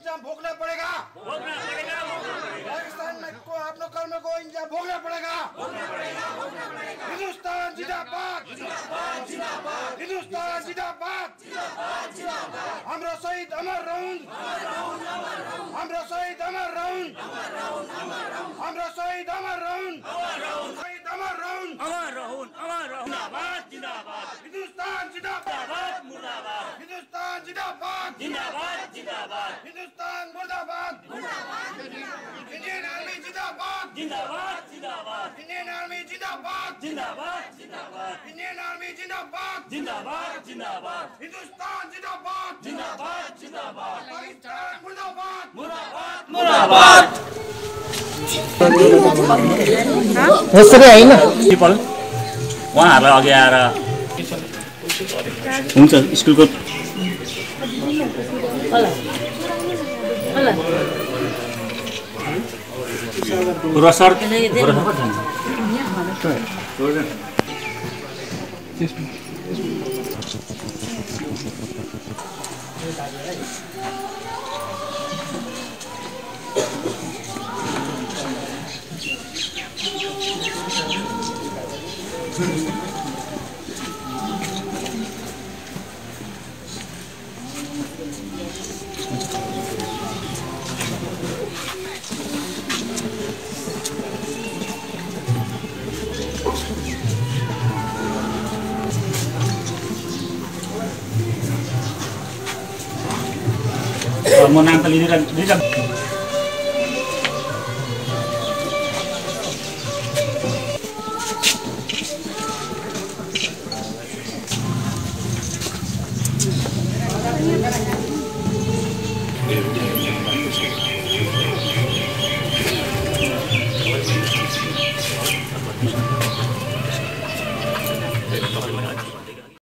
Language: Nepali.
इंतजाम भोगना पड़ेगा। पाकिस्तान में को अपने कर्म को इंतजाम भोगना पड़ेगा। हिंदुस्तान जिंदाबाद, हिंदुस्तान जिंदाबाद। हाम्रो शहीद अमर रहूं, हाम्रो शहीद अमर रहूं, हाम्रो शहीद अमर रहूं, शहीद अमर रहूं, अमर रहूं, अमर रहूं। जिंदाबाद, जिंदाबाद। हिंदुस्तान जिंदाबाद, मुर्दाबाद। हिंदुस्तान जिंदाबाद, जिंदाबाद, जिंदाबाद। हिंदुस्तान मुर्दाबाद, इंडियन आर्मी जिंदाबाद, जिंदाबाद, जिंदाबाद। इंडियन आर्मी जिंदाबाद, जिंदाबाद, जिंदाबाद। इंडियन आर्मी जिंदाबाद, जिंदाबाद, जिंदाबाद। हिंदुस्तान जिंदाबाद, जिंदाबाद, जिंदाबाद। पाकिस्तान मुर्दाबाद, मुर्दाबाद, मुर्दाबाद। यसरी हैन पिपल उहाँहरूलाई अघि आएर हुन्छ स्कुलको पुरस्कार म नाम त लिदिरहन्छु।